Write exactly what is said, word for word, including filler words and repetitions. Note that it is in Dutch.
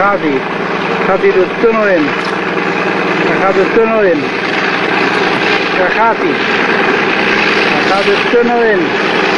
gaat hij. Gaat hij de tunnel in. Hij gaat de tunnel in. Daar gaat hij. Hij gaat de tunnel in.